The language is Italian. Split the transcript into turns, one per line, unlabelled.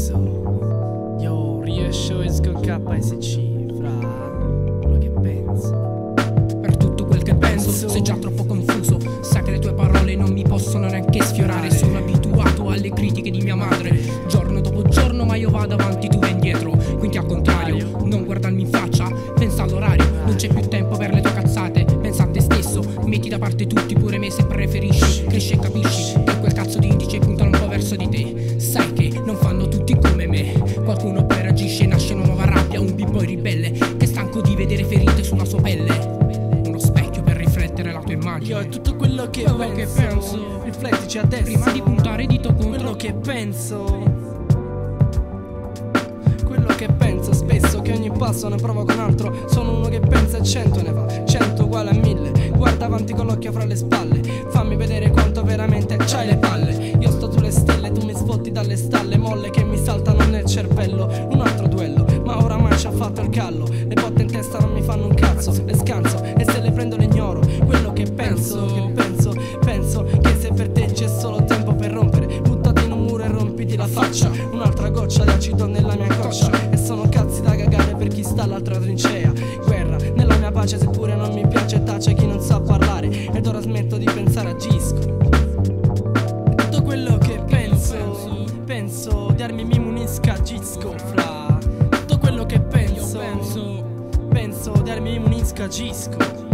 penso. Yo, Rio Shows con KSC, fra quello che penso.
Per tutto quel che penso, sei già troppo confuso. Sa che le tue parole non mi possono neanche sfiorare. Sono abituato alle critiche di mia madre, giorno dopo giorno, ma io vado avanti, tu vai indietro. Quindi al contrario, non guardarmi in faccia, pensa all'orario. Non c'è più tempo per le tue cazzate, pensa a te stesso. Metti da parte tutti, pure me se preferisci. Cresci e capisci che quel cazzo di indice puntano un po' verso di te. Sai che non fanno tutti come me. Qualcuno poi reagisce e nasce una nuova rabbia. Un b-boy ribelle che è stanco di vedere ferite sulla sua pelle. Uno specchio per riflettere la tua immagine.
Io è tutto quello che penso. Riflettici adesso
prima di puntare dito contro
quello che penso. Quello che penso spesso, che ogni passo ne provoca un altro. Sono uno che pensa e 100 ne fa, 100 uguale a 1000. Guarda avanti con l'occhio fra le spalle, fammi vedere quanto veramente c'hai le palle. Io sto sulle stelle, tu mi sfotti dalle stalle, molle che mi saltano nel cervello. Un altro duello, ma oramai ci ha fatto il callo. Le botte in testa non mi fanno un cazzo, le scanso e se le prendo le ignoro. Quello che penso, penso che se per te c'è solo tempo per rompere, buttati in un muro e rompiti la faccia. Un'altra goccia di acido nella mia coscia, e sono cazzi da cagare per chi sta all'altra trincea. Guerra nella mia pace, seppure non mi piace, tace chi non sa parlare, ed ora smetto di pensare, agisco. Tutto quello che penso, di armi mi munisca, agisco, fra. Tutto quello che penso, di armi mi munisca, agisco.